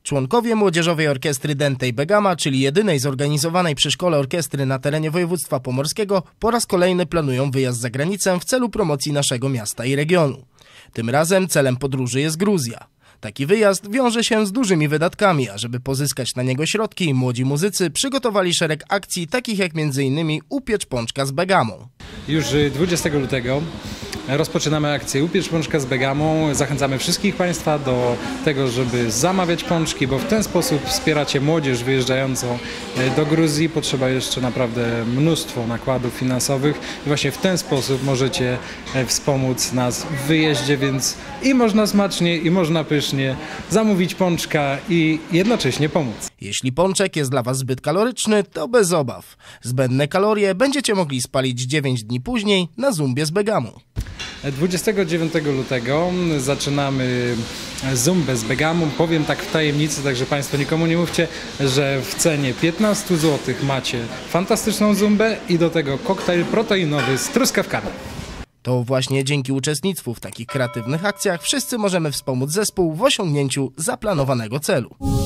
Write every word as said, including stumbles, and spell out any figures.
Członkowie Młodzieżowej Orkiestry Dętej Begama, czyli jedynej zorganizowanej przy szkole orkiestry na terenie województwa pomorskiego, po raz kolejny planują wyjazd za granicę w celu promocji naszego miasta i regionu. Tym razem celem podróży jest Gruzja. Taki wyjazd wiąże się z dużymi wydatkami, a żeby pozyskać na niego środki, młodzi muzycy przygotowali szereg akcji, takich jak między innymi Upiecz pączka z begamą. Już dwudziestego lutego rozpoczynamy akcję Upiecz pączka z begamą. Zachęcamy wszystkich Państwa do tego, żeby zamawiać pączki, bo w ten sposób wspieracie młodzież wyjeżdżającą do Gruzji. Potrzeba jeszcze naprawdę mnóstwo nakładów finansowych i właśnie w ten sposób możecie wspomóc nas w wyjeździe, więc i można smacznie, i można pysznie zamówić pączka i jednocześnie pomóc. Jeśli pączek jest dla Was zbyt kaloryczny, to bez obaw. Zbędne kalorie będziecie mogli spalić dziewięć dni później na zumbie z begamą. dwudziestego dziewiątego lutego zaczynamy zumbę z begamą. Powiem tak w tajemnicy, także Państwo nikomu nie mówcie, że w cenie piętnaście złotych macie fantastyczną zumbę i do tego koktajl proteinowy z truskawkami. To właśnie dzięki uczestnictwu w takich kreatywnych akcjach wszyscy możemy wspomóc zespół w osiągnięciu zaplanowanego celu.